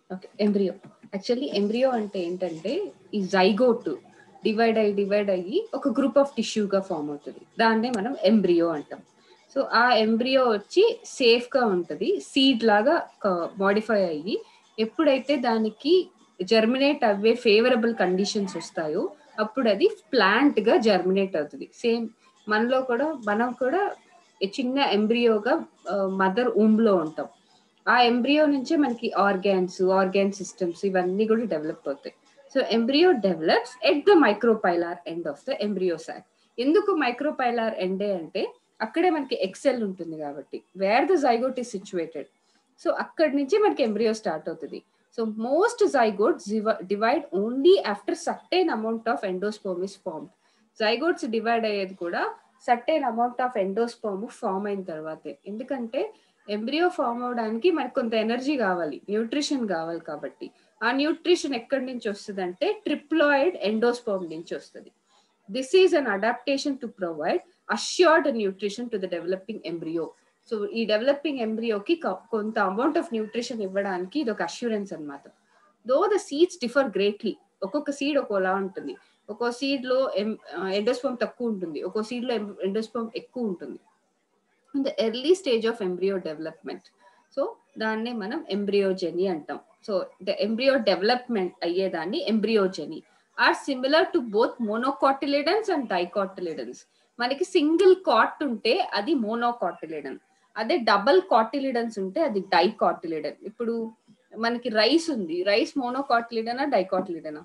Okay, embryo. Actually embryo అంటే ఏంటంటే ఈ జైగోట్ డివైడ్ అయ్యి ఒక గ్రూప్ ఆఫ్ టిష్యూగా ఫామ్ అవుతుంది. దాన్నే మనం ఎంబ్రియో అంటాం. సో ఆ ఎంబ్రియో వచ్చి సేఫ్గా ఉంటుంది, సీడ్ లాగా మాడిఫై అయ్యి ఎప్పుడైతే దానికి జర్మినేట్ అవ్వే ఫేవరబుల్ కండిషన్స్ వస్తాయో అప్పుడు అది ప్లాంట్గా జర్మినేట్ అవుతుంది. సేమ్ మనం కూడా చిన్న ఎంబ్రియోగా మదర్ ఊంబ్లో ఉంటాం. ఆ ఎంబ్రియో నుంచే మనకి ఆర్గాన్ సిస్టమ్స్ ఇవన్నీ కూడా డెవలప్ అవుతాయి. So embryo develops at the micropylar end of the embryo sac. ఎందుకు మైక్రోపైలార్ ఎండే అంటే అక్కడే మనకి ఎక్సెల్ ఉంటుంది కాబట్టి, where the zygote is situated. So అక్కడి నుంచి మనకి ఎంబ్రియో స్టార్ట్ అవుతుంది. So most zygotes divide only after certain amount of endosperm is formed. Zygotes divide అయ్యేది కూడా certain amount of endosperm form అయిన తర్వాతే. ఎందుకంటే ఎంబ్రియో ఫామ్ అవడానికి మనకు కొంత ఎనర్జీ కావాలి, న్యూట్రిషన్ కావాలి. కాబట్టి ఆ న్యూట్రిషన్ ఎక్కడి నుంచి వస్తుంది అంటే ట్రిప్లాయిడ్ ఎండోస్పోమ్ నుంచి వస్తుంది. This is an adaptation to provide assured nutrition to the developing embryo. So ఈ డెవలపింగ్ ఎంబ్రియోకి కొంత అమౌంట్ ఆఫ్ న్యూట్రిషన్ ఇవ్వడానికి ఇది ఒక అష్యూరెన్స్ అనమాట. Though the seeds differ greatly. ఒక్కొక్క సీడ్ ఒక్కోలా ఉంటుంది. ఒక్కో సీడ్ లో ఎండోస్పోమ్ తక్కువ ఉంటుంది, ఒక్కో సీడ్ లో ఎండోస్పోమ్ ఎక్కువ ఉంటుంది in the early stage of embryo development. So దాన్నే మనం ఎంబ్రియోజెనీ అంటాం. సో ద ఎంబ్రియో డెవలప్మెంట్ అయ్యేదాన్ని embryogeny are similar to both monocotyledons and dicotyledons. మనకి సింగిల్ కాట్ ఉంటే అది మోనోకాటిలిడన్, అదే డబుల్ కాటిలిడన్స్ ఉంటే అది డైకాటిలిడన్. ఇప్పుడు మనకి రైస్ ఉంది, రైస్ మోనోకాటిలిడనా డైకాటిలిడనా?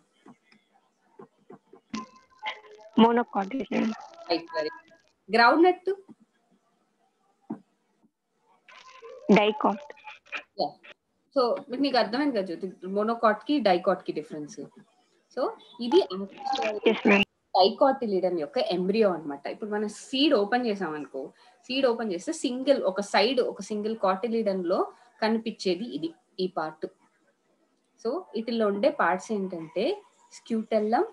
Monocotyledon. Groundnut dicot. So నీకు అర్థమైంది కదా జ్యోతి, మోనోకాట్ కి డైకాట్ కి డిఫరెన్స్. సో ఇది డైకాటిలిడన్ యొక్క ఎంబ్రియో అనమాట. ఇప్పుడు మనం సీడ్ ఓపెన్ చేసామనుకో, సీడ్ ఓపెన్ చేస్తే ఒక సింగిల్ కాటిలిడన్ లో కనిపించేది ఇది, ఈ పార్ట్. సో వీటిలో ఉండే పార్ట్స్ ఏంటంటే scutellum,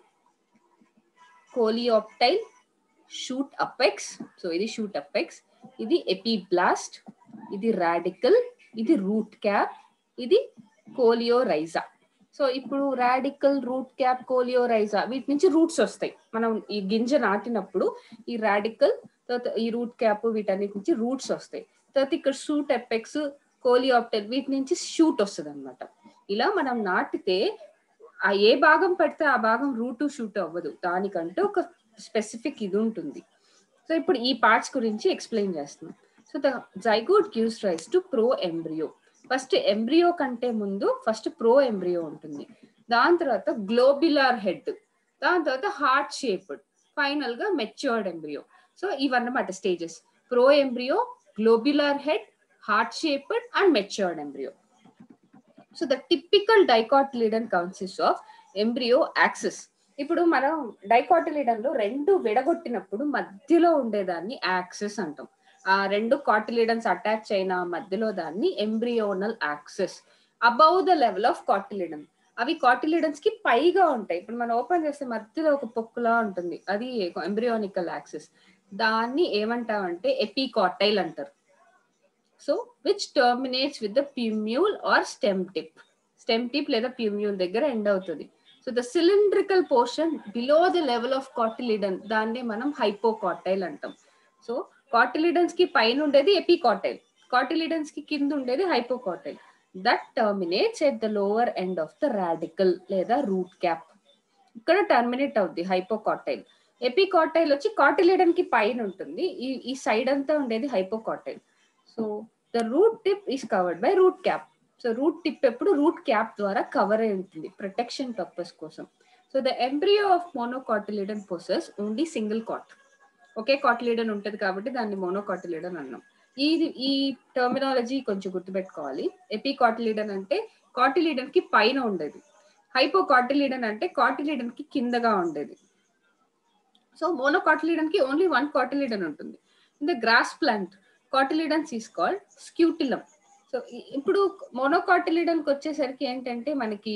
coleoptile, shoot apex. So ఇది షూట్ అపెక్స్, ఇది ఎపిబ్లాస్ట్, ఇది రాడికల్, ఇది రూట్ క్యాప్, ఇది కోలియోరైజా. సో ఇప్పుడు రాడికల్, రూట్ క్యాప్, కోలియోరైజా వీటి నుంచి రూట్స్ వస్తాయి. మనం ఈ గింజ నాటినప్పుడు ఈ రాడికల్ తర్వాత ఈ రూట్ క్యాప్ వీటన్నిటి నుంచి రూట్స్ వస్తాయి. తర్వాత ఇక్కడ షూట్ ఎపెక్స్, కోలియోప్టైల్ వీటి నుంచి షూట్ వస్తుంది అనమాట. ఇలా మనం నాటితే ఆ ఏ భాగం పడితే ఆ భాగం రూట్ షూట్ అవ్వదు, దానికంటే ఒక స్పెసిఫిక్ ఇది ఉంటుంది. సో ఇప్పుడు ఈ పార్ట్స్ గురించి ఎక్స్ప్లెయిన్ చేస్తున్నాం. So the zygote gives rise to proembryo. First embryo కంటే ముందు ఫస్ట్ ప్రో ఎంబ్రియో ఉంటుంది, దాని తర్వాత గ్లోబ్యులర్ హెడ్, దాని తర్వాత హార్ట్ షేప్డ్, ఫైనల్ గా మెచ్యూర్డ్ ఎంబ్రియో. సో ఇవన్నమాట stages: proembryo, globular head, heart shaped and matured embryo. So the typical dicotyledon consist of embryo axis. ఇప్పుడు మనం డైకాటిలిడన్ లో రెండు విడగొట్టినప్పుడు మధ్యలో ఉండేదాన్ని యాక్సిస్ అంటాం. ఆ రెండు కాటిలిడన్స్ అటాచ్ అయిన మధ్యలో దాన్ని embryonal axis. Above the level of cotyledon, అవి కాటిలిడన్స్ కి పైగా ఉంటాయి. ఇప్పుడు మనం ఓపెన్ చేస్తే మధ్యలో ఒక పొక్కులా ఉంటుంది, అది ఎంబ్రియోనికల్ యాక్సిస్. దాన్ని ఏమంటామంటే ఎపికాటైల్ అంటారు. So which terminates with the plumule or stem tip లేదా ప్యూమ్యూల్ దగ్గర ఎండ్ అవుతుంది. So the cylindrical portion below the level of cotyledon దాన్ని మనం హైపోకాటైల్ అంటాం. సో కాటిలిడన్స్ కి పైన ఉండేది ఎపికాటైల్, కాటిలిడన్స్ కి కింద ఉండేది hypocotyl. That terminates at the lower end of the radicle లేదా రూట్ క్యాప్. ఇక్కడ టర్మినేట్ అవుద్ది హైపోకాటైల్. ఎపికాటైల్ వచ్చి కాటిలిడన్ కి పైన ఉంటుంది, ఈ సైడ్ అంతా ఉండేది hypocotyl. So the root tip is covered by root cap. So root tip ఎప్పుడు రూట్ క్యాప్ ద్వారా కవర్ అయి ఉంటుంది ప్రొటెక్షన్ పర్పస్ కోసం. So the embryo of monocotyledon possess only single cot. ఒకే కాటిలిడన్ ఉంటుంది కాబట్టి దాన్ని మోనోకాటిలిడన్ అన్నాం. ఈ టర్మినాలజీ కొంచెం గుర్తుపెట్టుకోవాలి. ఎపికాటిలిడన్ అంటే కాటిలిడన్ కి పైన ఉండేది, హైపోకాటిలిడన్ అంటే కాటిలిడన్ కి కిందగా ఉండేది. సో మోనోకాటిలిడన్ కి ఓన్లీ వన్ కాటిలిడన్ ఉంటుంది. In the grass plant cotyledons is called scutellum. So ఇప్పుడు మోనోకాటిలిడన్ కి వచ్చేసరికి ఏంటంటే మనకి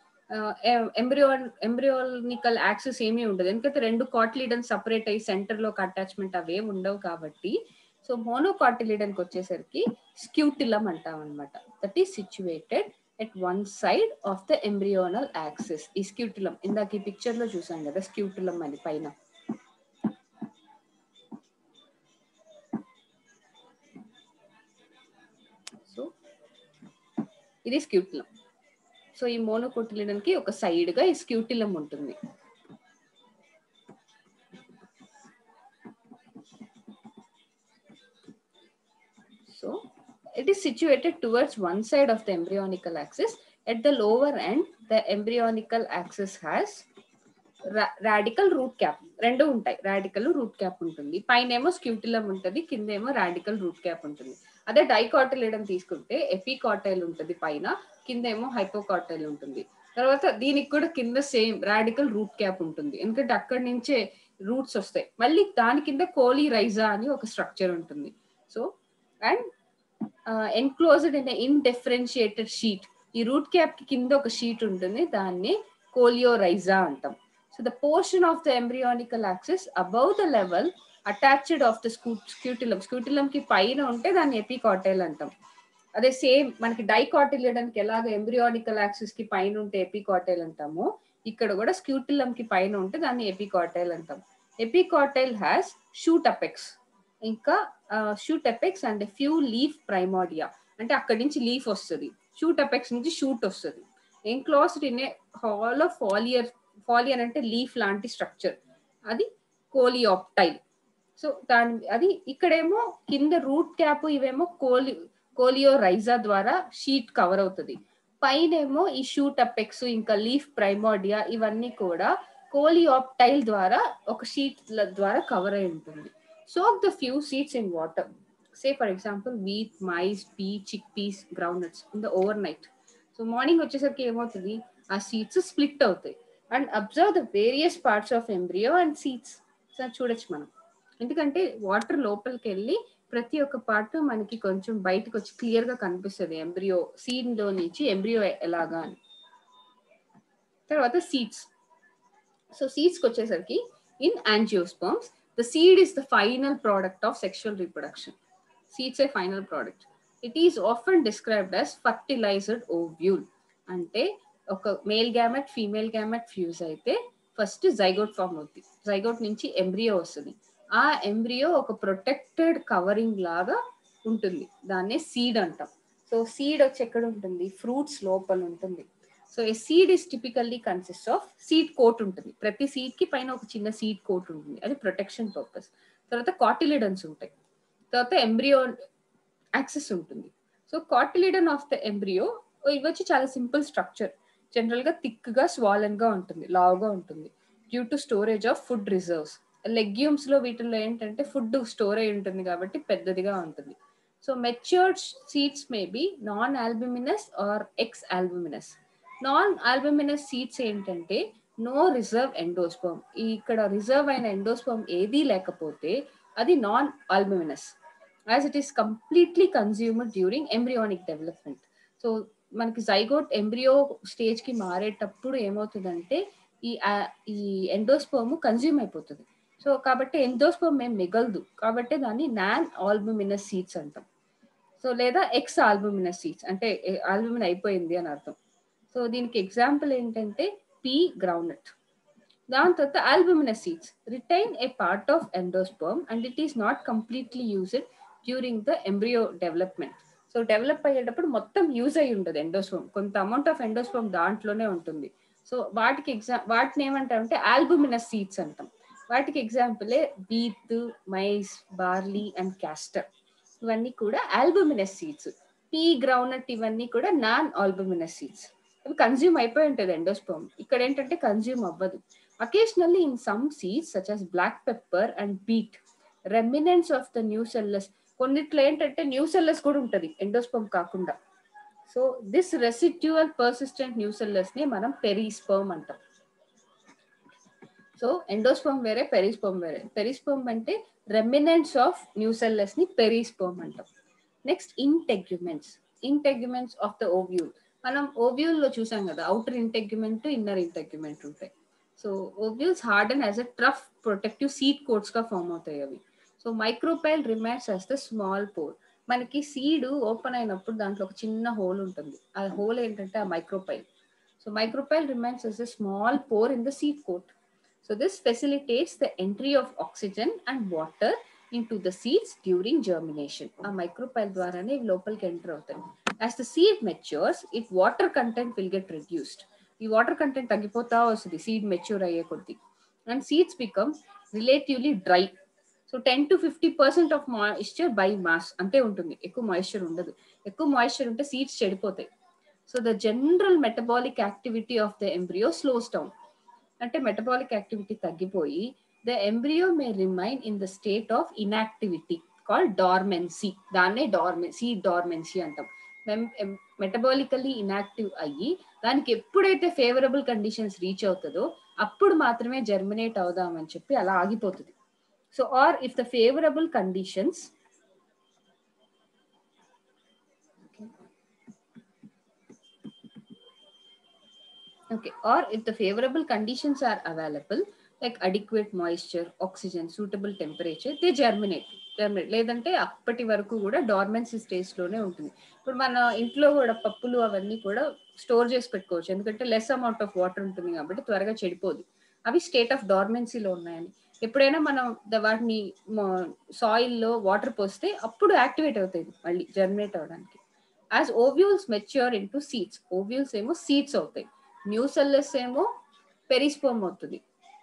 ఎంబ్రియోనికల్ యాక్సిస్ ఏమీ ఉండదు, ఎందుకంటే రెండు కాటిలిడన్ సపరేట్ అయ్యి సెంటర్ లో అటాచ్మెంట్ అవే ఉండవు కాబట్టి. సో మోనోకాటిలిడన్ కి వచ్చేసరికి స్క్యూటిలం అంటాం అనమాట. That is situated at one side of the embryonal axis. ఈ స్క్యూటులం ఇందాక ఈ పిక్చర్ లో చూసాం కదా స్క్యూటులం అని పైన. సో ఇది స్క్యూటులం. సో ఈ మోనోకోటిలిడన్ కి ఒక సైడ్ గా ఈ స్క్యూటులం ఉంటుంది. So it is situated towards one side of the embryonical axis. At the lower end, the embryonical axis has radical root cap. రెండు ఉంటాయి, రాడికల్ రూట్ క్యాప్ ఉంటుంది. పైన ఏమో స్క్యూటులం ఉంటుంది, కింద ఏమో రాడికల్ రూట్ క్యాప్ ఉంటుంది. అదే డైకాటిలిడన్ తీసుకుంటే ఎపికాటైల్ ఉంటుంది పైన, కింద ఏమో హైపోకాటైల్ ఉంటుంది. తర్వాత దీనికి కూడా కింద సేమ్ రాడికల్ రూట్ క్యాప్ ఉంటుంది, ఎందుకంటే అక్కడి నుంచే రూట్స్ వస్తాయి. మళ్ళీ దాని కింద కోలిరైజా అని ఒక స్ట్రక్చర్ ఉంటుంది. So and enclosed in undifferentiated sheet. ఈ రూట్ క్యాప్ కి కింద ఒక షీట్ ఉంటుంది, దాన్ని కోలియోరైజా అంటాం. So the portion of the embryonical axis above the level attached of the scutellum. Scutellum కి పైన ఉంటే దాన్ని ఎపికాటైల్ అంటాం. అదే సేమ్ మనకి డైకాటిలిడన్ కి ఎలాగ ఎంబ్రియానికల్ యాక్సిస్ కి పైన ఉంటే ఎపికాటైల్ అంటామో, ఇక్కడ కూడా స్క్యూటులం కి పైన ఉంటే దాన్ని ఎపికాటైల్ అంటాం. ఎపికాటైల్ హ్యాస్ షూట్ అపెక్స్, ఇంకా shoot apex and few leaf primordia, అంటే అక్కడి నుంచి లీఫ్ వస్తుంది, షూట్ అపెక్స్ నుంచి షూట్ వస్తుంది. Enclosed in a hollow foliar. Foliar అంటే లీఫ్ లాంటి స్ట్రక్చర్, అది కోలియాప్టైల్. సో అది ఇక్కడేమో కింద రూట్ క్యాప్, ఇవేమో కోలియోరైజా ద్వారా షీట్ కవర్ అవుతుంది. పైన ఏమో ఈ షూట్ అపెక్స్ ఇంకా లీఫ్ ప్రైమోడియా ఇవన్నీ కూడా కోలియాప్టైల్ ద్వారా ఒక షీట్ ద్వారా కవర్ అయి ఉంటుంది. Soak the few seeds in water. Say for example wheat, maize, pea, chickpeas, groundnuts in the overnight. So morning వచ్చేసరికి ఏమవుతుంది, ఆ సీడ్స్ స్ప్లిట్ అవుతాయి. And observe the various parts of embryo and seeds. So చూడొచ్చు మనం, ఎందుకంటే water లోపలికి వెళ్ళి ప్రతి ఒక్క పార్ట్ మనకి కొంచెం బయటకు వచ్చి క్లియర్ గా కనిపిస్తుంది ఎంబ్రియో సీడ్ లో నుంచి ఎంబ్రియో ఎలాగా అని. తర్వాత సీడ్స్. సో సీడ్స్కి వచ్చేసరికి in angiosperms the seed is the final product of sexual reproduction. Seeds a final product. It is often described as fertilized ovule. అంటే ఒక male gamete female gamete fuse అయితే ఫస్ట్ జైగోట్ ఫామ్ అవుతుంది, zygote నుంచి embryo వస్తుంది. ఆ embryo ఒక protected covering లాగా ఉంటుంది, దాన్నే సీడ్ అంటాం. సో సీడ్ వచ్చి ఎక్కడ ఉంటుంది, ఫ్రూట్స్ లోపల ఉంటుంది. So a seed is typically consist of seed coat ఉంటుంది, ప్రతి సీడ్ కి పైన ఒక చిన్న సీడ్ కోట్ ఉంటుంది, అది ప్రొటెక్షన్ పర్పస్. తర్వాత కాటిలిడన్స్ ఉంటాయి, తర్వాత ఎంబ్రియో యాక్సిస్ ఉంటుంది. So cotyledon of the embryo ఇవి వచ్చి చాలా సింపుల్ స్ట్రక్చర్, జనరల్ గా థిక్ గా స్వాలన్ గా ఉంటుంది, లావుగా ఉంటుంది, due to storage of food reserves. Legumes లో వీటిల్లో ఏంటంటే ఫుడ్ స్టోర్ అయి ఉంటుంది కాబట్టి పెద్దదిగా ఉంటుంది. So matured seeds may be non albuminous or ex albuminous. Non albuminous seeds ఏంటంటే నో రిజర్వ్ ఎండోస్పర్మ్, ఇక్కడ రిజర్వ్ అయిన ఎండోస్పర్మ్ ఏదీ లేకపోతే అది non albuminous, as it is completely consumed during embryonic development. So మనకి జైగోట్ ఎంబ్రియో స్టేజ్ కి మారేటప్పుడు ఏమవుతుందంటే ఈ ఎండోస్పర్మ్ కన్జ్యూమ్ అయిపోతుంది. సో కాబట్టి ఎండోస్పర్మ్ ఏం మిగలదు, కాబట్టి దాన్ని నాన్ ఆల్బుమినస్ సీడ్స్ అంటాం. సో లేదా ఎక్స్ ఆల్బుమినస్ సీడ్స్ అంటే ఆల్బుమిన్ అయిపోయింది అని అర్థం. సో దీనికి ఎగ్జాంపుల్ ఏంటంటే పీ, గ్రౌండ్నట్. దాని తర్వాత albuminous seeds retain a part of endosperm and it is not completely used during the embryo development. So develop అయ్యేటప్పుడు మొత్తం యూజ్ అయ్యి ఉంటుంది ఎండోస్పర్మ్, కొంత అమౌంట్ ఆఫ్ ఎండోస్పర్మ్ దాంట్లోనే ఉంటుంది. సో వాటిని ఏమంటామంటే ఆల్బుమినస్ సీడ్స్ అంటాం. వాటికి ఎగ్జాంపులే wheat, maize, barley and castor, ఇవన్నీ కూడా ఆల్బుమినస్ సీడ్స్. పీ, గ్రౌండ్నట్ ఇవన్నీ కూడా నాన్ ఆల్బుమినస్ సీడ్స్. అవి కన్జ్యూమ్ అయిపోయి ఉంటుంది ఎండోస్పర్మ్, ఇక్కడ ఏంటంటే కన్జ్యూమ్ అవ్వదు. Occasionally in some seeds such as black pepper and beet remnants of the nucellus, కొన్నిట్లో ఏంటంటే న్యూసెల్లస్ కూడా ఉంటుంది ఎండోస్పర్మ్ కాకుండా. So this residual persistent nucellus ని మనం పెరిస్పర్మ్ అంటాం. సో ఎండోస్పర్మ్ వేరే, పెరిస్పర్మ్ వేరే. పెరిస్పర్మ్ అంటే రెమినెంట్స్ ఆఫ్ న్యూసెల్లస్ ని పెరిస్పర్మ్ అంటాం. Next integuments. Integuments of the ovule. మనం ఓవ్యూల్ లో చూసాం కదా, అవుటర్ ఇంటెగ్యుమెంట్, ఇన్నర్ ఇంటెగ్యుమెంట్ ఉంటాయి. So ovules harden as a ట్రఫ్ ప్రొటెక్టివ్ సీడ్ కోట్స్ గా ఫామ్ అవుతాయి అవి. So micropyle remains as the small pore. మనకి సీడ్ ఓపెన్ అయినప్పుడు దాంట్లో ఒక చిన్న హోల్ ఉంటుంది. ఆ హోల్ ఏంటంటే ఆ micropyle. So micropyle remains as a small pore in the seed coat. So this facilitates the entry of oxygen and water into the seeds during germination. ఆ మైక్రోపైల్ ద్వారానే ఇవి లోపలికి ఎంటర్ అవుతాయి. As the seed matures, its water content will get reduced. ఈ water content తగ్గిపోతా వస్తుంది seed mature అయ్యే కొద్ది. And seeds become relatively dry. So 10-50% of moisture by mass అంతే ఉంటుంది, ఎక్కువ మాయిశ్చర్ ఉండదు. ఎక్కువ మాయిశ్చర్ ఉంటే సీడ్స్ చెడిపోతాయి. So the general metabolic activity of the embryo slows down. అంటే మెటబాలిక్ యాక్టివిటీ తగ్గిపోయి the embryo may remain in the state of inactivity called dormancy. దాన్నే సీడ్ డార్మెన్సీ అంటాం. మెటబాలికల్లీ ఇన్యాక్టివ్ అయ్యి దానికి ఎప్పుడైతే ఫేవరబుల్ కండిషన్స్ రీచ్ అవుతుందో అప్పుడు మాత్రమే జర్మినేట్ అవుదామని చెప్పి అలా ఆగిపోతుంది. So or if the favourable conditions okay, or if the favorable conditions are available like adequate moisture, oxygen, suitable temperature, they germinate. లేదంటే అప్పటి వరకు కూడా డార్మెన్సీ స్టేజ్ లోనే ఉంటుంది. ఇప్పుడు మన ఇంట్లో కూడా పప్పులు అవన్నీ కూడా స్టోర్ చేసి పెట్టుకోవచ్చు, ఎందుకంటే లెస్ అమౌంట్ ఆఫ్ వాటర్ ఉంటుంది కాబట్టి త్వరగా చెడిపోదు. అవి స్టేట్ ఆఫ్ డార్మెన్సీలో ఉన్నాయని. ఎప్పుడైనా మనం వాటిని సాయిల్లో వాటర్ పోస్తే అప్పుడు యాక్టివేట్ అవుతాయి మళ్ళీ జర్మినేట్ అవడానికి. As ovules mature into seeds, ovules ఏమో సీడ్స్ అవుతాయి, న్యూసెల్లస్ ఏమో పెరిస్పోమ్ అవుతుంది.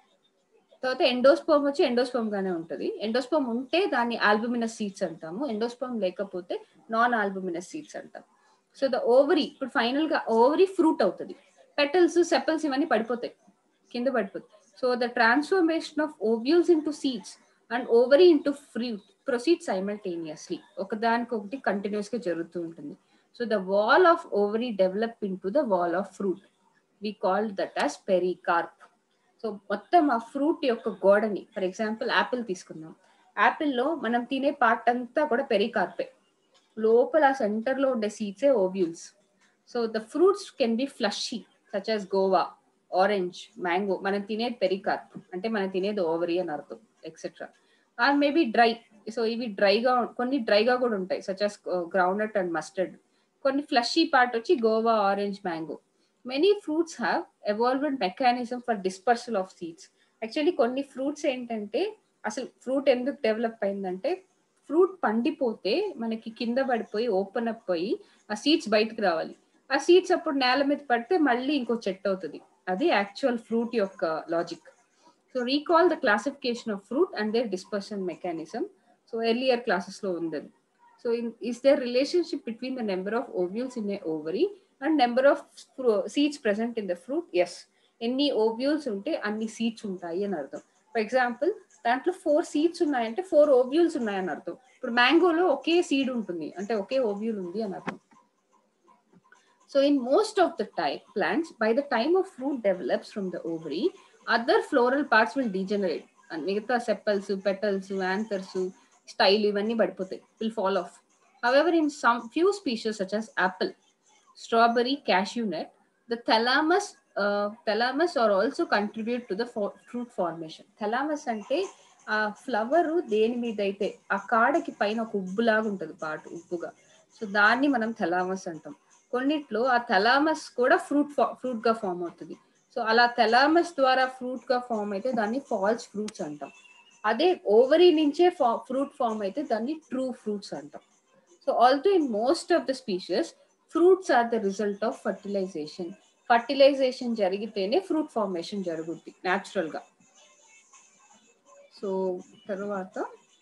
తర్వాత ఎండోస్పోమ్ వచ్చి ఎండోస్పోమ్ గానే ఉంటుంది. ఎండోస్పోమ్ ఉంటే దాన్ని ఆల్బుమినస్ సీడ్స్ అంటాము, ఎండోస్పోమ్ లేకపోతే నాన్ ఆల్బుమినస్ సీడ్స్ అంటాం. సో ద ఓవరీ ఇప్పుడు ఫైనల్ గా ఓవరీ ఫ్రూట్ అవుతుంది. పెటల్స్, సెపల్స్ ఇవన్నీ పడిపోతాయి, కింద పడిపోతాయి. So the transformation of ovules into seeds and ovary into fruit proceed simultaneously, ఒకదానికొకటి కంటిన్యూస్ గా జరుగుతూ ఉంటుంది. So the wall of ovary develop into the wall of fruit. We called that as pericarp. So మొత్తం ఆ fruit యొక్క గోడని, for example Apple తీసుకుందాం. యాపిల్లో మనం తినే పార్ట్ అంతా కూడా పెరికార్పే, లోపల సెంటర్ లో ఉండే సీడ్సే ovules. So the fruits can be fleshy such as guava, orange, mango. మనం తినేది పెరికార్ప్ అంటే మనం తినేది ఓవరీ అని అర్థం, etcetera. Or maybe dry. So ఇవి డ్రైగా, కొన్ని డ్రైగా కూడా ఉంటాయి such as groundnut and mustard. కొన్ని ఫ్లషీ పార్ట్ వచ్చి guava, orange, mango. Many fruits have evolved mechanism for dispersal of seeds. Actually కొన్ని ఫ్రూట్స్ ఏంటంటే, అసలు ఫ్రూట్ ఎందుకు డెవలప్ అయిందంటే, ఫ్రూట్ పండిపోతే మనకి కింద పడిపోయి ఓపెన్ అప్ అయ్యి ఆ సీడ్స్ బయటకు రావాలి. ఆ సీడ్స్ అప్పుడు నేల మీద పడితే మళ్ళీ ఇంకో చెట్టు అవుతుంది. అది యాక్చువల్ ఫ్రూట్ యొక్క logic. So recall the classification of fruit and their dispersion mechanism. So earlier classes లో ఉంది. సో is there relationship between the number of ovules in a ovary and number of seeds present in the fruit? Yes. ఎన్ని ovules ఉంటే అన్ని seeds ఉంటాయి అని అర్థం. For example దాంట్లో 4 సీడ్స్ ఉన్నాయంటే 4 ఓవ్యూల్స్ ఉన్నాయని అర్థం. ఇప్పుడు మ్యాంగోలో ఒకే సీడ్ ఉంటుంది అంటే ఒకే ఓవ్యూల్ ఉంది అని అర్థం. So in most of the plants, by the time of fruit develops from the ovary, other floral parts will degenerate. మిగతా సెపల్స్, పెటల్స్, యాంథర్స్, స్టైల్ ఇవన్నీ పడిపోతాయి, will fall off. However, in some few species such as apple, strawberry, cashew nut, the thalamus are also contribute to the fruit formation. Thalamus అంటే ఆ flower దేని మీద అయితే ఆ కాడకి పైన ఒక ఉబ్బులాగా ఉంటుంది, పాటు ఉబ్బుగా. సో దాన్ని మనం థలామస్ అంటాం. కొన్నిట్లో ఆ థలామస్ కూడా ఫ్రూట్ గా ఫామ్ అవుతుంది. సో అలా థలామస్ ద్వారా ఫ్రూట్ గా ఫామ్ అయితే దాన్ని ఫాల్స్ ఫ్రూట్స్ అంటాం. అదే ఓవరీ నుంచే ఫ్రూట్ ఫామ్ అయితే దాన్ని ట్రూ ఫ్రూట్స్ అంటాం. So also in most of the species fruits are the result of fertilization. Fertilization జరిగితేనే ఫ్రూట్ ఫార్మేషన్ జరుగుద్ది న్యాచురల్ గా. సో తర్వాత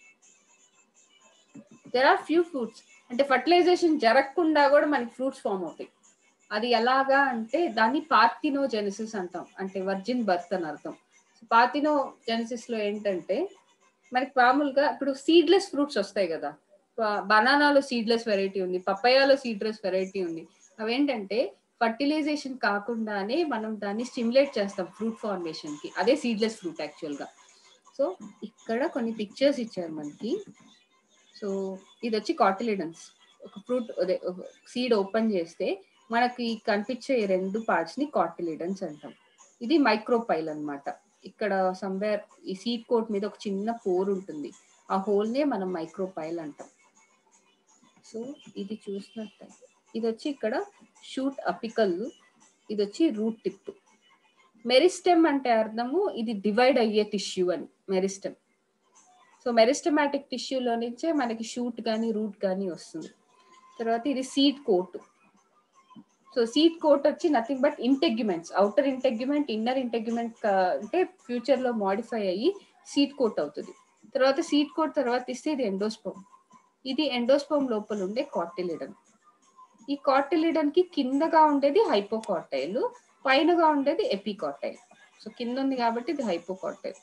దెర్ ఆర్ ఫ్యూ ఫ్రూట్స్, అంటే ఫర్టిలైజేషన్ జరగకుండా కూడా మనకి ఫ్రూట్స్ ఫామ్ అవుతాయి. అది ఎలాగా అంటే దాన్ని పార్థినోజెనసిస్ అంటాం, అంటే వర్జిన్ బర్త్ అని అర్థం. పార్థినోజెనసిస్ లో ఏంటంటే మనకి మామూలుగా ఇప్పుడు సీడ్లెస్ ఫ్రూట్స్ వస్తాయి కదా, బనానాలో సీడ్లెస్ వెరైటీ ఉంది, పప్పయ్యాలో సీడ్లెస్ వెరైటీ ఉంది. అవేంటంటే ఫర్టిలైజేషన్ కాకుండానే మనం దాన్ని స్టిమ్యులేట్ చేస్తాం ఫ్రూట్ ఫార్మేషన్ కి, అదే సీడ్లెస్ ఫ్రూట్ యాక్చువల్ గా. సో ఇక్కడ కొన్ని పిక్చర్స్ ఇచ్చారు మనకి. సో ఇది వచ్చి కాటిలిడన్స్. ఒక ఫ్రూట్ అదే సీడ్ ఓపెన్ చేస్తే మనకి కనిపించే 2 పార్ట్స్ ని కాటిలిడన్స్ అంటాం. ఇది మైక్రోపైల్ అన్నమాట. ఇక్కడ సమ్వేర్ ఈ సీడ్ కోట్ మీద ఒక చిన్న పోర్ ఉంటుంది, ఆ హోల్ నే మనం మైక్రోపైల్ అంటాం. సో ఇది చూసినట్టు ఇది వచ్చి ఇక్కడ షూట్ అపికల్, ఇది వచ్చి రూట్ టిప్. మెరిస్టెమ్ అంటే అర్థము ఇది డివైడ్ అయ్యే టిష్యూ అని మెరిస్టెమ్. సో మెరిస్టమాటిక్ టిష్యూలో నుంచే మనకి షూట్ కానీ రూట్ కానీ వస్తుంది. తర్వాత ఇది seed coat. So seed coat వచ్చి nothing but integuments, outer integument inner integument అంటే ఫ్యూచర్ లో మాడిఫై అయ్యి సీడ్ కోట్ అవుతుంది. తర్వాత సీడ్ కోట్ తర్వాత ఇస్తే ఇది ఎండోస్పోమ్. ఇది ఎండోస్పోమ్ లోపల ఉండే కార్టిలిడన్. ఈ కార్టిలిడన్ కి కిందగా ఉండేది హైపోకార్టైల్, పైనగా ఉండేది ఎపికార్టైల్. సో కింద ఉంది కాబట్టి ఇది హైపోకార్టైల్.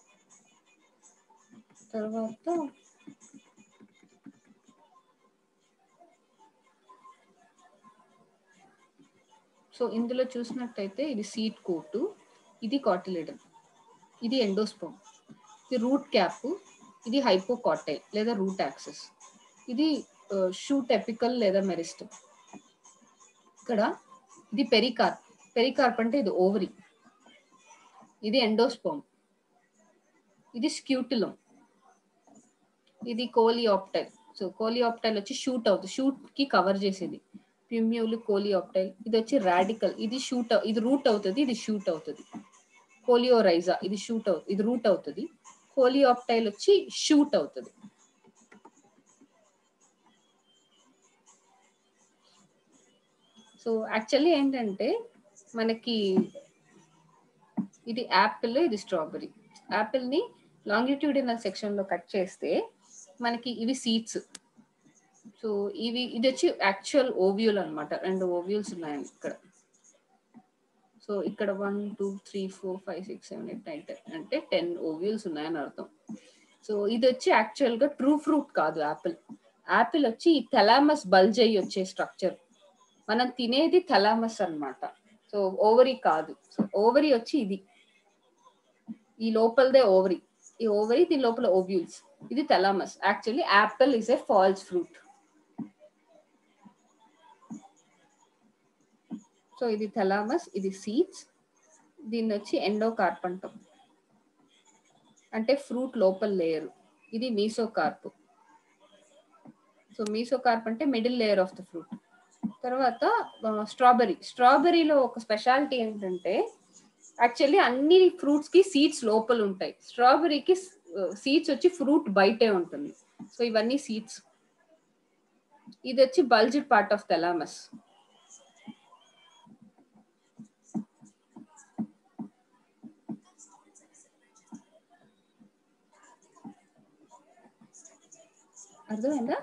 తర్వాత సో ఇందులో చూసినట్టయితే ఇది సీడ్ కోటు, ఇది కార్టిలిడన్, ఇది ఎండోస్పోమ్, ఇది రూట్ క్యాప్, ఇది హైపోకార్టైల్ లేదా రూట్ యాక్సెస్, ఇది షూట్ ఎపికల్ లేదా మెరిస్టమ్. ఇక్కడ ఇది పెరికార్ప్. పెరికార్ప్ అంటే ఇది ఓవరీ, ఇది ఎండోస్పోమ్, ఇది స్క్యూటిలం, ఇది కోలియాప్టైల్. సో కోలియాప్టైల్ వచ్చి షూట్ అవుతుంది, షూట్ కి కవర్ చేసేది. ప్యూమ్యూల్, కోలియాప్టైల్, ఇది వచ్చి రాడికల్, ఇది షూట్, ఇది రూట్ అవుతుంది, ఇది షూట్ అవుతుంది. కోలియోరైజా, ఇది షూట్ అవుతుంది, ఇది రూట్ అవుతుంది. కోలియాప్టైల్ వచ్చి షూట్ అవుతుంది. సో యాక్చువల్లీ ఏంటంటే మనకి ఇది యాపిల్, ఇది స్ట్రాబెరీ. యాపిల్ ని లాంగిట్యూడినల్ సెక్షన్ లో కట్ చేస్తే మనకి ఇవి సీడ్స్. సో ఇది వచ్చి యాక్చువల్ ఓవ్యూల్ అనమాట. 2 ఓవ్యూల్స్ ఉన్నాయి ఇక్కడ. సో ఇక్కడ 1 2 3 4 5 6 7 8 9 10 అంటే 10 ఓవ్యూల్స్ ఉన్నాయని అర్థం. సో ఇది వచ్చి యాక్చువల్ గా ట్రూ ఫ్రూట్ కాదు యాపిల్. యాపిల్ వచ్చి ఈ థలామస్ బల్జ్ అయ్యి వచ్చే స్ట్రక్చర్. మనం తినేది థలామస్ అన్నమాట. సో ఓవరీ కాదు. సో ఓవరీ వచ్చి ఇది, ఈ లోపలదే ఓవరీ. ఈ ఓవరీ, దీని లోపల ఓవ్యూల్స్. ఇది thalamus. Actually apple is a false fruit. So ఇది థలామస్, ఇది సీడ్స్, దీన్ని వచ్చి ఎండోకార్ప్ అంటాం, అంటే ఫ్రూట్ లోపల లేయర్. ఇది మీసోకార్ప్. సో మీసోకార్ప్ అంటే middle layer of the fruit. తర్వాత స్ట్రాబెరీ. స్ట్రాబెరీలో ఒక స్పెషాలిటీ ఏంటంటే యాక్చువల్లీ అన్ని ఫ్రూట్స్ కి సీడ్స్ లోపల ఉంటాయి, స్ట్రాబెరీకి సీడ్స్ వచ్చి ఫ్రూట్ బయటే ఉంటుంది. సో ఇవన్నీ సీడ్స్. ఇది వచ్చి బల్జ్డ్ పార్ట్ ఆఫ్ థలామస్. అర్థమైందా?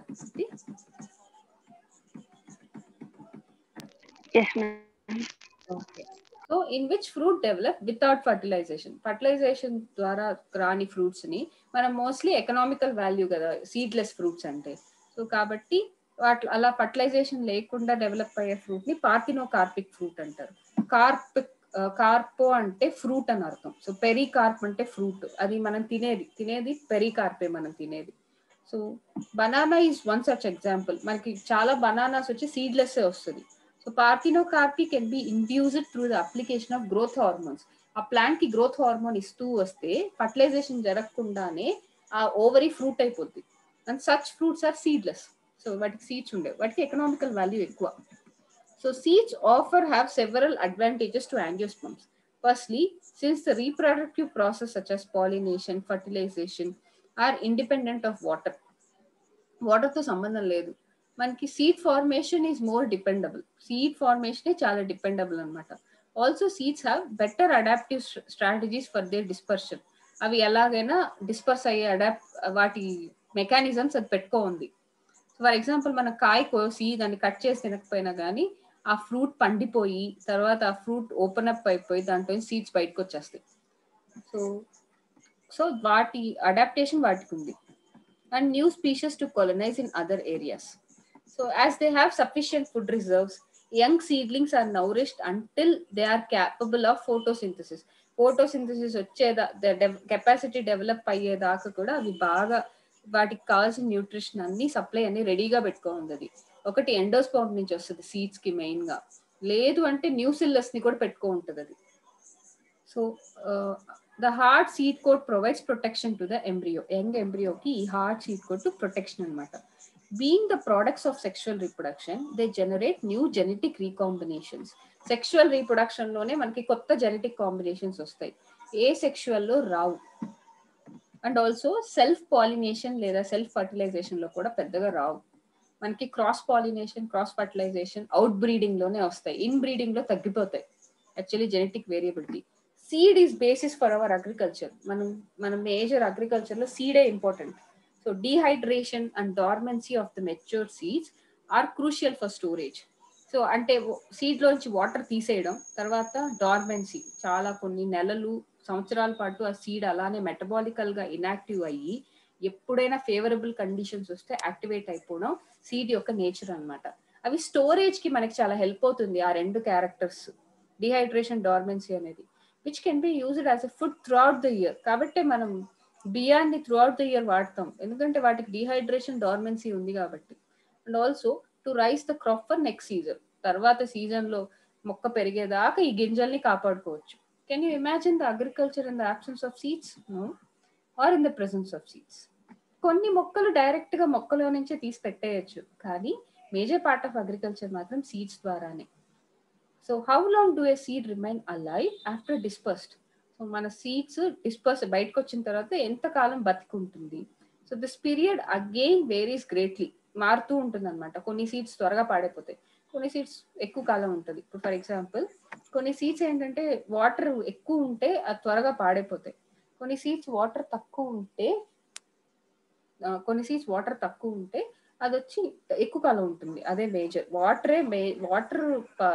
Yes, ma'am. Okay. So in which fruit develop without fertilization? Fertilization ద్వారా రాని ఫ్రూట్స్ ని మనం మోస్ట్లీ ఎకనామికల్ వాల్యూ కదా సీడ్లెస్ ఫ్రూట్స్ అంటే. సో కాబట్టి అలా ఫర్టిలైజేషన్ లేకుండా డెవలప్ అయ్యే ఫ్రూట్ ని పార్థినోకార్పిక్ ఫ్రూట్ అంటారు. కార్పో అంటే ఫ్రూట్ అని అర్థం. సో పెరికార్ప్ అంటే ఫ్రూట్, అది మనం తినేది పెరికార్పే మనం తినేది. So banana is one such example. మనకి చాలా బనానాస్ వచ్చి సీడ్లెస్ వస్తుంది. So parthenocarpy can be induced through the application of growth hormones. ఆ ప్లాంట్ కి గ్రోత్ హార్మోన్ ఇస్తూ వస్తే ఫర్టిలైజేషన్ జరగకుండానే ఆ ఓవరీ ఫ్రూట్ అయిపోద్ది. And such fruits are seedless. So వాటికి సీడ్స్ ఉండేవి, వాటికి ఎకనామికల్ వాల్యూ ఎక్కువ. So seeds offer have several advantages to angiosperms. Firstly, since the reproductive process such as pollination, fertilization are independent of water. Water తో సంబంధం లేదు. మనకి seed formation is more dependable. Seed formation చాలా dependable అనమాట. Also seeds have better adaptive strategies for their dispersion. అవి ఎలాగైనా disperse అయ్యే వాటి మెకానిజమ్స్ అది పెట్టుకోంది. ఫర్ ఎగ్జాంపుల్ మన కాయ కోసి దాన్ని కట్ చేసి తినకపోయినా కానీ ఆ ఫ్రూట్ పండిపోయి తర్వాత ఆ ఫ్రూట్ ఓపెన్ అప్ అయిపోయి దాంట్లో సీడ్స్ బయటకు వచ్చేస్తాయి. సో వాటి అడాప్టేషన్ వాటికి ఉంది. And new species to colonize in other areas. So as they have sufficient food reserves, young seedlings are nourished until they are capable of photosynthesis. Photosynthesis వచ్చేదా capacity develop అయ్యేదాకా కూడా అవి బాగా వాటికి కావాల్సిన న్యూట్రిషన్ అన్ని సప్లై అన్ని రెడీగా పెట్టుకోండి. అది ఒకటి ఎండోస్పర్మ్ నుంచి వస్తుంది సీడ్స్ కి మెయిన్ గా, లేదు అంటే న్యూసిల్లస్ ని కూడా పెట్టుకో ఉంటుంది అది. So the hard seed coat provides protection to the embryo. Young embryo ki hard seed coat to protection anamata. Being the products of sexual reproduction, they generate new genetic recombinations. Sexual reproduction లోనే మనకి కొత్త genetic combinations వస్తాయి, asexual లో రావు. And also self pollination లేదా self fertilization లో కూడా పెద్దగా రావు. మనకి cross pollination, cross fertilization, outbreeding లోనే వస్తాయి, ఇన్ బ్రీడింగ్ లో తగ్గిపోతాయి actually genetic variability. Seed is basis for our agriculture. మన మేజర్ అగ్రికల్చర్ లో సీడే important. So dehydration and dormancy of the mature seeds are crucial for storage. So అంటే seed లోంచి water తీసేయడం, తర్వాత డార్మెన్సీ, చాలా కొన్ని నెలలు సంవత్సరాల పాటు ఆ సీడ్ అలానే మెటబాలికల్ గా ఇనాక్టివ్ అయ్యి ఎప్పుడైనా ఫేవరబుల్ కండిషన్స్ వస్తే యాక్టివేట్ అయిపోవడం సీడ్ యొక్క నేచర్ అన్నమాట. అవి స్టోరేజ్ కి మనకి చాలా హెల్ప్ అవుతుంది ఆ రెండు క్యారెక్టర్స్, డిహైడ్రేషన్, డార్మెన్సీ అనేది, which can be used as a food throughout the year. కాబట్టి మనం బియ్యాన్ని త్రూ అవుట్ ద ఇయర్ వాడతాం, ఎందుకంటే వాటికి డిహైడ్రేషన్, డార్మెన్సీ ఉంది కాబట్టి. And also to raise the crop for next season, తర్వాత సీజన్ లో మొక్క పెరిగేదాకా ఈ గింజల్ని కాపాడుకోవచ్చు. Can you imagine the agriculture in the absence of seeds? No, or in the presence of seeds. కొన్ని మొక్కలు డైరెక్ట్ గా మొక్కలో నుంచే తీసి పెట్టేయచ్చు, కానీ మేజర్ పార్ట్ ఆఫ్ అగ్రికల్చర్ మాత్రం సీడ్స్ ద్వారానే. So how long do a seed remain alive after dispersed? So మన సీడ్స్ డిస్పర్స్ బయటకు వచ్చిన తర్వాత ఎంత కాలం బతికుంటుంది? So this period again varies greatly, మారుతూ ఉంటుంది అనమాట. కొన్ని సీడ్స్ త్వరగా పాడైపోతాయి, కొన్ని సీడ్స్ ఎక్కువ కాలం ఉంటుంది. ఇప్పుడు ఫర్ ఎగ్జాంపుల్ కొన్ని సీడ్స్ ఏంటంటే వాటర్ ఎక్కువ ఉంటే అది త్వరగా పాడైపోతాయి, కొన్ని సీడ్స్ వాటర్ తక్కువ ఉంటే అది వచ్చి ఎక్కువ కాలం ఉంటుంది. అదే మేజర్ వాటర్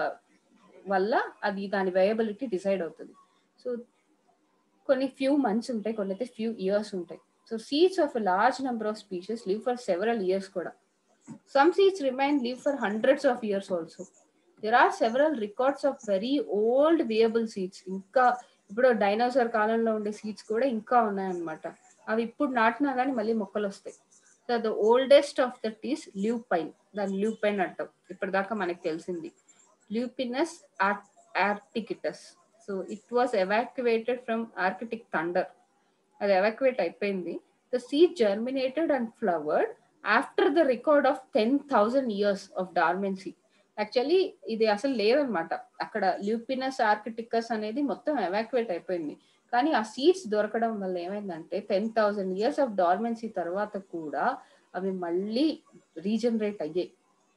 వల్ల అది దాని వయబిలిటీ డిసైడ్ అవుతుంది. సో కొన్ని ఫ్యూ మంత్స్ ఉంటాయి, కొన్ని అయితే ఫ్యూ ఇయర్స్ ఉంటాయి. So seeds of a large number of species live for several years కూడా. Some seeds live for hundreds of years also. There are several records of very old viable seeds. ఇంకా ఇప్పుడు dinosaur కాలంలో ఉండే seeds కూడా ఇంకా ఉన్నాయన్నమాట. అవి ఇప్పుడు నాటినా కానీ మళ్ళీ మొక్కలు వస్తాయి. So the oldest of that is lupine. దాని ల్యూపైన్ అంటాం, ఇప్పటిదాకా మనకు తెలిసింది lupinus arcticus. So it was evacuated from Arctic thunder. అది ఎవాక్యువేట్ అయిపోయింది. The seed germinated and flowered after the record of 10,000 years of dormancy. Actually ఇది అసలు లేదనమాట అక్కడ. ల్యూపినస్ ఆర్కిటికస్ అనేది మొత్తం ఎవాక్యువేట్ అయిపోయింది, కానీ ఆ సీడ్స్ దొరకడం వల్ల ఏమైందంటే 10,000 years ఆఫ్ డార్మెన్సీ తర్వాత కూడా అవి మళ్ళీ రీజనరేట్ అయ్యాయి.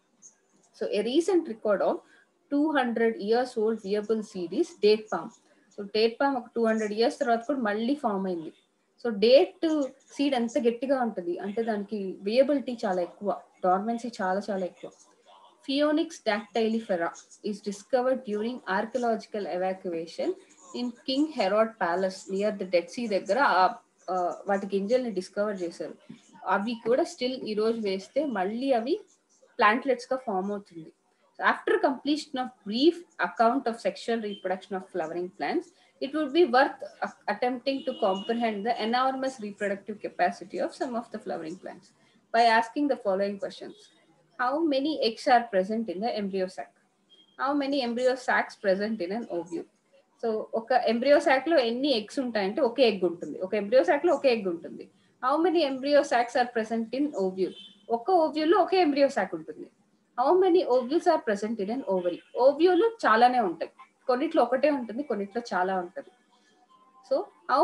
So a recent record of 200 years old viable seed is date palm. So date palm ఒక 200 years తర్వాత కూడా మళ్ళీ ఫామ్ అయింది. సో డేట్ సీడ్ ఎంత గట్టిగా ఉంటుంది అంటే దానికి వియబిలిటీ చాలా ఎక్కువ, డార్మెన్సీ చాలా చాలా ఎక్కువ. Phoenix dactylifera is discovered during archaeological evacuation in King Herod palace near the Dead Sea దగ్గర వాటి గింజల్ని డిస్కవర్ చేశారు. అవి కూడా స్టిల్ ఈ రోజు వేస్తే మళ్ళీ అవి ప్లాంట్లెట్స్ గా ఫామ్ అవుతుంది. After completion of brief account of sexual reproduction of flowering plants, it would be worth attempting to comprehend the enormous reproductive capacity of some of the flowering plants by asking the following questions. How many eggs are present in the embryo sac? How many embryo sacs present in an ovule? సో ఒక embryo sac లో ఎన్ని eggs ఉంటాయంటే ఒకే egg ఉంటుంది, ఒక embryo sac లో ఒకే egg ఉంటుంది. How many embryo sacs are present in ovule? ఒక ఓవ్యూల్ లో ఒకే ఎంబ్రియో సాక్ ఉంటుంది. How many ovules are present in an ovary? Ovule చాలానే ఉంటాయి, కొన్నిట్లో ఒకటే ఉంటుంది, కొన్నిట్లో చాలా ఉంటుంది. So how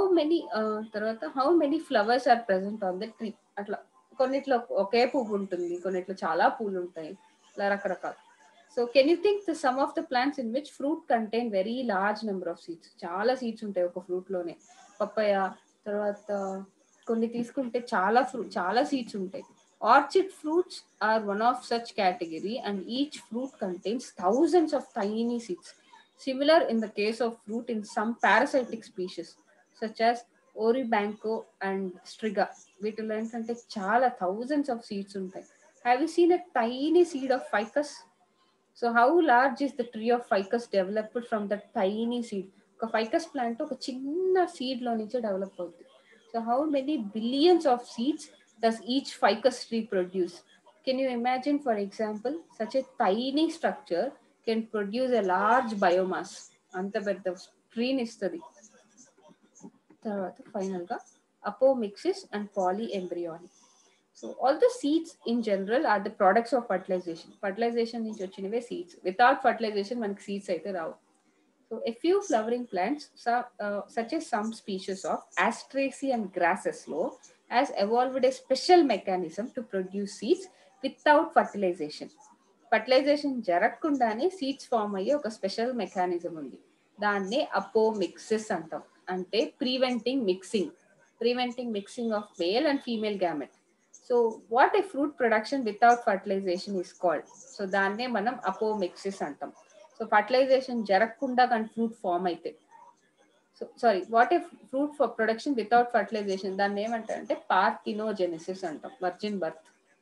many flowers are present on the tree? అట్లా కొన్నిట్లో ఒకే పువ్వు ఉంటుంది, కొన్నిట్లో చాలా పూలు ఉంటాయి, ఇలా రకరకాలు. So can you think the some of the plants in which fruit contain very large number of seeds? చాలా సీడ్స్ ఉంటాయి ఒక ఫ్రూట్ లోనే. పప్పయ, తర్వాత కొన్ని తీసుకుంటే చాలా సీడ్స్ ఉంటాయి. Orchid fruits are one of such category, and each fruit contains thousands of tiny seeds. Similar in the case of fruit in some parasitic species such as Oribanco and Striga. వీటిలో ఏంటంటే చాలా thousands of seeds ఉంటాయి. Have you seen a tiny seed of ficus? So how large is the tree of ficus developed from the tiny seed? ఒక ficus plant ఒక చిన్న seed లో నుంచే develop అవుతుంది. So how many billions of seeds does each ficus tree produce? Can you imagine, for example, such a tiny structure can produce a large biomass? అంత పెద్ద ట్రీని ఇస్తుంది. తర్వాత ఫైనల్ గా apomixis and polyembryony. So all the seeds in general are the products of fertilization. Fertilization నుంచి వచ్చినవే seeds. Without fertilization మనకి seeds అయితే రావు. So a few flowering plants, such as some species of Asteraceae and grasses has evolved a special mechanism to produce seeds without fertilization. Fertilization జరగకుండానే seeds form అయ్యే ఒక special mechanism ఉంది. దాన్నే apomixis అంటాం. అంటే preventing mixing of male and female gamete. So what a fruit production without fertilization is called. So దాన్నే మనం apomixis అంటాం. సో ఫర్టిలైజేషన్ జరగకుండా కానీ ఫ్రూట్ ఫామ్ అయితే, so sorry, what a fruit for production without fertilization దాన్ని ఏమంటారంటే parthenogenesis అంటాం, virgin birth.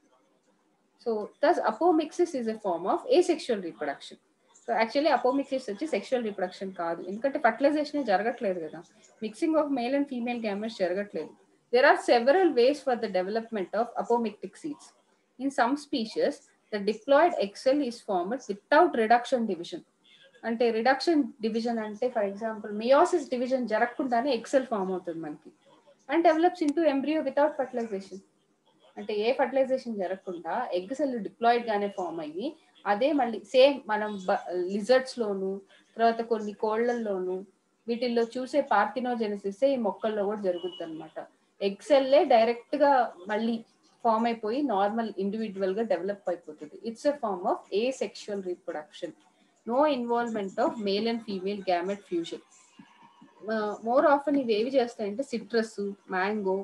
So thus apomixis is a form of asexual reproduction. So actually apomixis వచ్చి సెక్షువల్ రిప్రొడక్షన్ కాదు, ఎందుకంటే ఫర్టిలైజేషన్ జరగట్లేదు కదా, mixing of male and female gametes జరగట్లేదు. There are several ways for the development of apomictic seeds. In some species, the diploid egg cell is formed without reduction division. అంటే reduction division అంటే for example meiosis division జరగకుండానే egg cell form అవుతుంది మనకి, and develops into embryo without fertilization. అంటే ఏ fertilization జరగకుండా egg cell diploid గానే ఫామ్ అయ్యి అదే మళ్ళీ సేమ్ మనం లిజర్డ్స్ లోను తర్వాత కొన్ని కోళ్లల్లోను వీటిల్లో చూసే పార్థినోజెనిసిస్ ఈ మొక్కల్లో కూడా జరుగుతుంది అనమాట. ఎగ్ సెల్లే డైరెక్ట్ గా మళ్ళీ ఫామ్ అయిపోయి నార్మల్ ఇండివిజువల్ గా డెవలప్ అయిపోతుంది. It's a form of asexual reproduction. No involvement of male and female gamete fusion. More often ఇవి ఏవి చేస్తాయంటే citrus, mango,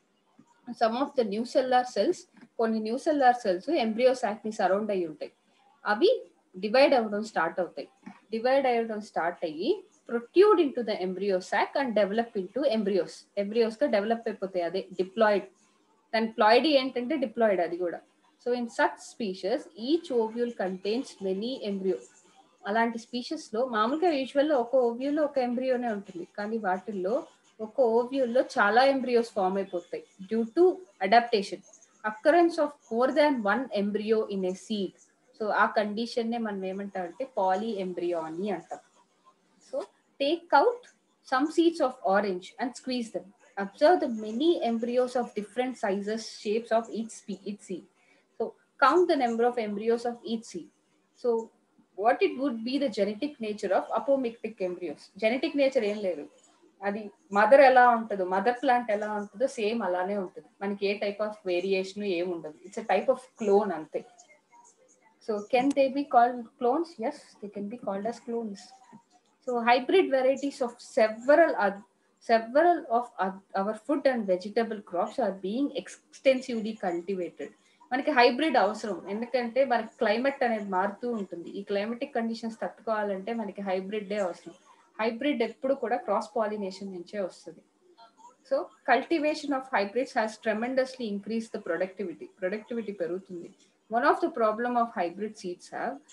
some of the nucellar cells, కొన్ని nucellar cells embryo sac ని surround అయ్యి ఉంటాయి, అవి divide అవ్వడం start అవుతాయి. డివైడ్ అవ్వడం స్టార్ట్ అయ్యి protrude into the embryo sac and develop into embryos గా డెవలప్ అయిపోతాయి. అదే డిప్లాయిడ్. దాని ప్లాయిడీ ఏంటంటే డిప్లాయిడ్ అది కూడా. So in such species each ovule contains many embryo. అలాంటి స్పీషీస్ లో మామూలుగా యూజువల్ ఒక ఓవ్యూల్ ఒక ఎంబ్రియోనే ఉంటుంది, కానీ వాటిల్లో ఒక ఓవ్యూల్లో చాలా ఎంబ్రియోస్ ఫామ్ అయిపోతాయి due to adaptation, occurrence of more than one embryo in a seed. So ఆ కండిషన్ నే మనం ఏమంటామంటే పాలీ ఎంబ్రియానీ అంటాం. So take out some seeds of orange and squeeze them. Observe the many embryos of different sizes, shapes of each seed. So count the number of embryos of each seed. So what it would be the genetic nature of apomictic embryos. Genetic nature ఏం లేదు, అది mother ఎలా ఉంటుందో, mother plant ఎలా ఉంటుందో same అలానే ఉంటుంది. మనకి ఏ టైప్ ఆఫ్ వేరియేషన్ ఏమి ఉండదు. It's a type of clone అంతే. So can they be called clones? Yes, they can be called as clones. So hybrid varieties of several of our food and vegetable crops are being extensively cultivated. మనకి hybrid అవసరం, ఎందుకంటే మనకి climate అనేది మారుతూ ఉంటుంది. ఈ climatic conditions తట్టుకోవాలంటే మనకి హైబ్రిడ్డే అవసరం. హైబ్రిడ్ ఎప్పుడు కూడా క్రాస్ పాలినేషన్ నుంచే వస్తుంది. So cultivation of hybrids has tremendously increase the productivity పెరుగుతుంది. One of the problem of hybrid seeds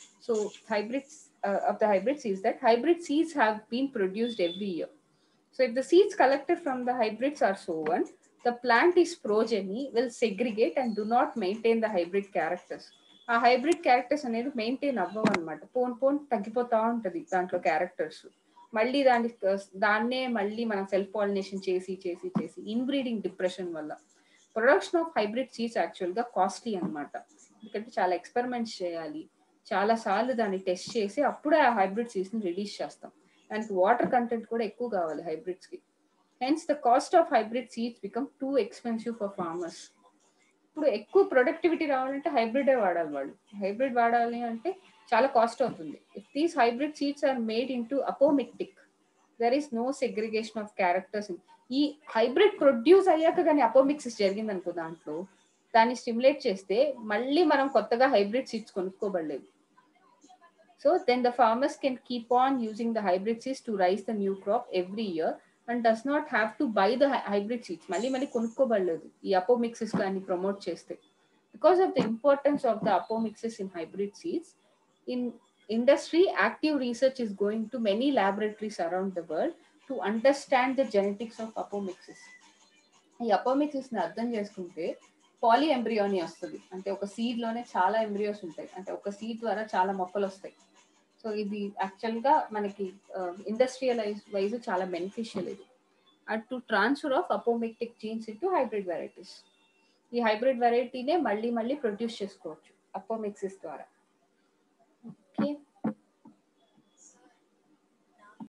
is that hybrid seeds have been produced every year. So if the seeds collected from the hybrids are sown, the plant is progeny will segregate and do not maintain the hybrid characters. ఆ hybrid characters అనేది maintain అవ్వవు అనమాట, phone తగ్గిపోతా ఉంటుంది దాంట్లో characters. మళ్ళీ దాన్నే మళ్ళీ మనం సెల్ఫ్ పాలినేషన్ చేసి ఇన్బ్రీడింగ్ డిప్రెషన్ వల్ల. Production of hybrid seeds actual గా కాస్ట్లీ అనమాట, ఎందుకంటే చాలా ఎక్స్పెరిమెంట్స్ చేయాలి, చాలా సార్లు దాన్ని టెస్ట్ చేసి అప్పుడే ఆ హైబ్రిడ్ సీడ్స్ ని రిలీజ్ చేస్తాం. దానికి వాటర్ కంటెంట్ కూడా ఎక్కువ కావాలి హైబ్రిడ్స్ కి. Hence the cost of hybrid seeds become too expensive for farmers. ఇప్పుడు ఎక్కువ ప్రొడక్టివిటీ రావాలంటే హైబ్రిడే వాడాలి వాళ్ళు. హైబ్రిడ్ వాడాలి అంటే చాలా కాస్ట్ అవుతుంది. If these hybrid seeds are made into apomictic, there is no segregation of characters. ఈ హైబ్రిడ్ ప్రొడ్యూస్ అయ్యాక కానీ అపోమిక్సిస్ జరిగింది అనుకో, దాంట్లో దాన్ని స్టిమ్యులేట్ చేస్తే మళ్ళీ మనం కొత్తగా హైబ్రిడ్ సీడ్స్ కొనుక్కోబడలేదు. So then the farmers can keep on using the hybrid seeds to raise the new crop every year and does not have to buy the hybrid seeds. మళ్ళీ కొనుక్కోబడలేదు ఈ అపోమిక్సిస్ కానీ promote చేస్తే. Because of the importance of the apomixis in hybrid seeds, in industry, active research is going to many laboratories around the world to understand the genetics of apomixis. ఈ apomixis ని అర్థం చేసుకుంటే poly ఎంబ్రియోనీ వస్తుంది. అంటే ఒక seed లోనే చాలా embryos ఉంటాయి, అంటే ఒక సీడ్ ద్వారా చాలా మొక్కలు వస్తాయి. సో ఇది యాక్చువల్ గా మనకి ఇండస్ట్రియల్ వైజ్ చాలా బెనిఫిషియల్ ఇది. And to transfer of apomictic genes into hybrid varieties. ఈ హైబ్రిడ్ వెరైటీనే మళ్ళీ మళ్ళీ ప్రొడ్యూస్ చేసుకోవచ్చు అపోమిక్సిస్ ద్వారా. ఓకే.